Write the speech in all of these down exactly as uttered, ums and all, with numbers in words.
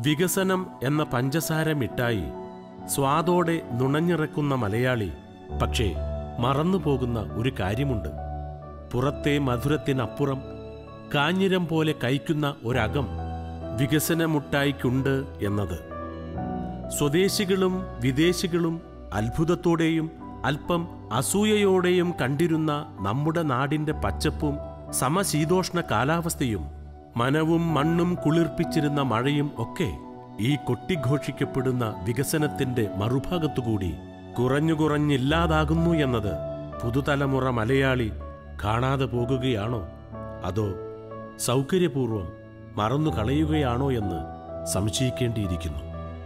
വികസനം എന്ന പഞ്ചസാര മിഠായി സ്വാദോടെ നുണഞ്ഞിറക്കുന്ന മലയാളി പക്ഷേ മറന്നുപോകുന്ന ഒരു കാര്യമുണ്ട്. പുറത്തെ മധുരത്തിനപ്പുറം കാഞ്ഞിരം പോലെ കയ്ക്കുന്ന ഒരകം വികസന മുട്ടായിക്കുണ്ട് എന്നത്. സ്വദേശികളും വിദേശികളും അത്ഭുതത്തോടെയും അല്പം അസൂയയോടെയും കണ്ടിരുന്ന നമ്മുടെ നാടിന്റെ പച്ചപ്പും സമശീതോഷ്ണ കാലാവസ്ഥയും മനവും മണ്ണും കുളിർപ്പിച്ചിരുന്ന മഴയും ഒക്കെ ഈ കൊട്ടിഘോഷിക്കപ്പെടുന്ന വികസനത്തിന്റെ മറുഭാഗത്തുകൂടി കുറഞ്ഞു കുറഞ്ഞില്ലാതാകുന്നു എന്നത് പുതുതലമുറ മലയാളി കാണാതെ പോകുകയാണോ, അതോ സൗകര്യപൂർവം മറന്നു കളയുകയാണോ എന്ന് സംശയിക്കേണ്ടിയിരിക്കുന്നു.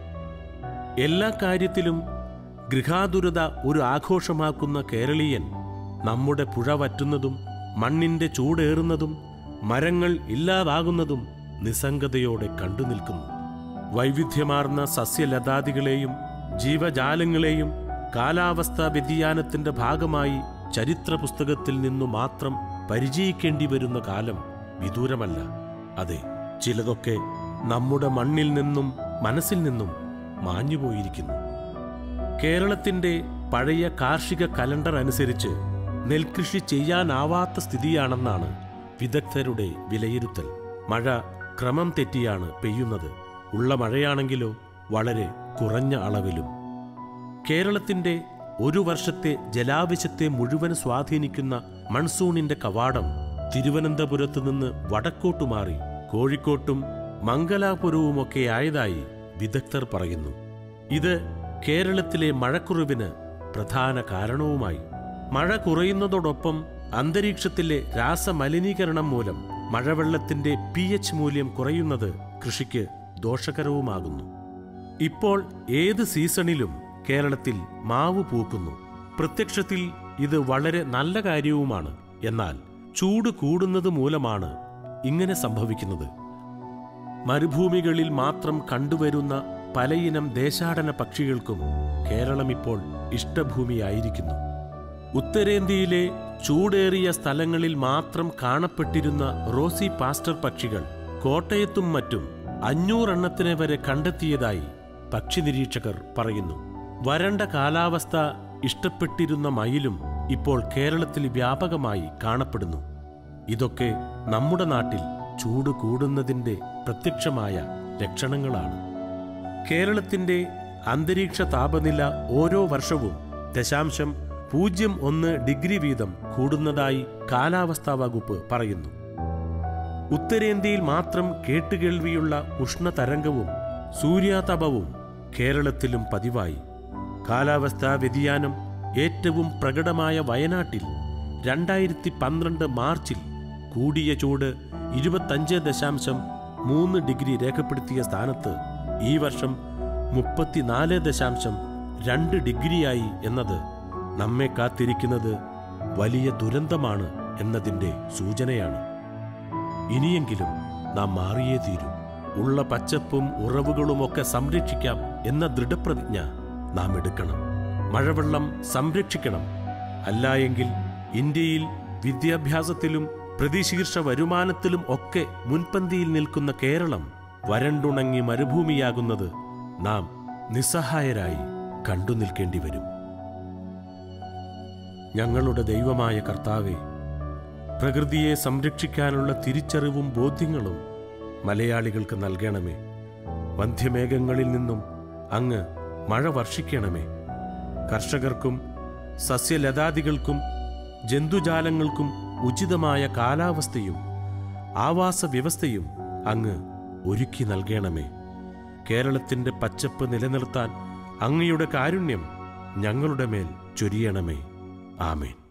എല്ലാ കാര്യത്തിലും ഗൃഹാതുരത ഒരു ആഘോഷമാക്കുന്ന കേരളീയൻ നമ്മുടെ പുഴ വറ്റുന്നതും മണ്ണിന്റെ ചൂടേറുന്നതും മരങ്ങൾ ഇല്ലാതാകുന്നതും നിസ്സംഗതയോടെ കണ്ടു നിൽക്കുന്നു. വൈവിധ്യമാർന്ന സസ്യലതാദികളെയും ജീവജാലങ്ങളെയും കാലാവസ്ഥാ വ്യതിയാനത്തിന്റെ ഭാഗമായി ചരിത്ര പുസ്തകത്തിൽ നിന്നു മാത്രം പരിചയിക്കേണ്ടി വരുന്ന കാലം വിദൂരമല്ല. അതെ, ചിലതൊക്കെ നമ്മുടെ മണ്ണിൽ നിന്നും മനസ്സിൽ നിന്നും മാഞ്ഞുപോയിരിക്കുന്നു. കേരളത്തിന്റെ പഴയ കാർഷിക കലണ്ടർ അനുസരിച്ച് നെൽകൃഷി ചെയ്യാനാവാത്ത സ്ഥിതിയാണെന്നാണ് വിദഗ്ധരുടെ വിലയിരുത്തൽ. മഴ ക്രമം തെറ്റിയാണ് പെയ്യുന്നത്. ഉള്ള മഴയാണെങ്കിലോ വളരെ കുറഞ്ഞ അളവിലും. കേരളത്തിന്റെ ഒരു വർഷത്തെ ജലാവശ്യത്തെ മുഴുവൻ സ്വാധീനിക്കുന്ന മൺസൂണിന്റെ കവാടം തിരുവനന്തപുരത്ത് നിന്ന് വടക്കോട്ടു മാറി കോഴിക്കോട്ടും മംഗലാപുരവുമൊക്കെ ആയതായി വിദഗ്ധർ പറയുന്നു. ഇത് കേരളത്തിലെ മഴക്കുറവിന് പ്രധാന കാരണവുമായി. മഴ കുറയുന്നതോടൊപ്പം അന്തരീക്ഷത്തിലെ രാസമലിനീകരണം മൂലം മഴവെള്ളത്തിന്റെ പി എച്ച് മൂല്യം കുറയുന്നത് കൃഷിക്ക് ദോഷകരവുമാകുന്നു. ഇപ്പോൾ ഏത് സീസണിലും കേരളത്തിൽ മാവ് പൂക്കുന്നു. പ്രത്യക്ഷത്തിൽ ഇത് വളരെ നല്ല കാര്യവുമാണ്. എന്നാൽ ചൂട് കൂടുന്നത് മൂലമാണ് ഇങ്ങനെ സംഭവിക്കുന്നത്. മരുഭൂമികളിൽ മാത്രം കണ്ടുവരുന്ന പലയിനം ദേശാടന പക്ഷികൾക്കും കേരളം ഇപ്പോൾ ഇഷ്ടഭൂമിയായിരിക്കുന്നു. ഉത്തരേന്ത്യയിലെ ചൂടേറിയ സ്ഥലങ്ങളിൽ മാത്രം കാണപ്പെട്ടിരുന്ന റോസി പാസ്റ്റർ പക്ഷികൾ കോട്ടയത്തും മറ്റും അഞ്ഞൂറെണ്ണത്തിനെ വരെ കണ്ടെത്തിയതായി പക്ഷി നിരീക്ഷകർ പറയുന്നു. വരണ്ട കാലാവസ്ഥ ഇഷ്ടപ്പെട്ടിരുന്ന മയിലും ഇപ്പോൾ കേരളത്തിൽ വ്യാപകമായി കാണപ്പെടുന്നു. ഇതൊക്കെ നമ്മുടെ നാട്ടിൽ ചൂട് കൂടുന്നതിൻ്റെ പ്രത്യക്ഷമായ ലക്ഷണങ്ങളാണ്. കേരളത്തിന്റെ അന്തരീക്ഷ താപനില ഓരോ വർഷവും ദശാംശം പൂജ്യം ഒന്ന് ഡിഗ്രി വീതം കൂടുന്നതായി കാലാവസ്ഥാ വകുപ്പ് പറയുന്നു. ഉത്തരേന്ത്യയിൽ മാത്രം കേട്ടുകേൾവിയുള്ള ഉഷ്ണതരംഗവും സൂര്യാതപവും കേരളത്തിലും പതിവായി. കാലാവസ്ഥാ വ്യതിയാനം ഏറ്റവും പ്രകടമായ വയനാട്ടിൽ രണ്ടായിരത്തി പന്ത്രണ്ട് മാർച്ചിൽ കൂടിയ ചൂട് ഇരുപത്തഞ്ച് ദശാംശം മൂന്ന് ഡിഗ്രി രേഖപ്പെടുത്തിയ സ്ഥാനത്ത് ഈ വർഷം മുപ്പത്തിനാല് ദശാംശം രണ്ട് ഡിഗ്രിയായി എന്നത് നമ്മെ കാത്തിരിക്കുന്നത് വലിയ ദുരന്തമാണ് എന്നതിൻ്റെ സൂചനയാണ്. ഇനിയെങ്കിലും നാം മാറിയേ തീരൂ. ഉള്ള പച്ചപ്പും ഉറവുകളുമൊക്കെ സംരക്ഷിക്കാം എന്ന ദൃഢപ്രതിജ്ഞ നാം എടുക്കണം. മഴവെള്ളം സംരക്ഷിക്കണം. അല്ലായെങ്കിൽ ഇന്ത്യയിൽ വിദ്യാഭ്യാസത്തിലും പ്രതിശീർഷ വരുമാനത്തിലും ഒക്കെ മുൻപന്തിയിൽ നിൽക്കുന്ന കേരളം വരണ്ടുണങ്ങി മരുഭൂമിയാകുന്നത് നാം നിസ്സഹായരായി കണ്ടു നിൽക്കേണ്ടി വരും. ഞങ്ങളുടെ ദൈവമായ കർത്താവേ, പ്രകൃതിയെ സംരക്ഷിക്കാനുള്ള തിരിച്ചറിവും ബോധ്യങ്ങളും മലയാളികൾക്ക് നൽകണമേ. വന്ധ്യമേഘങ്ങളിൽ നിന്നും അങ്ങ് മഴ വർഷിക്കണമേ. കർഷകർക്കും സസ്യലതാദികൾക്കും ജന്തുജാലങ്ങൾക്കും ഉചിതമായ കാലാവസ്ഥയും ആവാസ വ്യവസ്ഥയും അങ്ങ് ഒരുക്കി നൽകണമേ. കേരളത്തിൻ്റെ പച്ചപ്പ് നിലനിർത്താൻ അങ്ങയുടെ കാരുണ്യം ഞങ്ങളുടെ മേൽ ചൊരിയണമേ. ആമേൻ.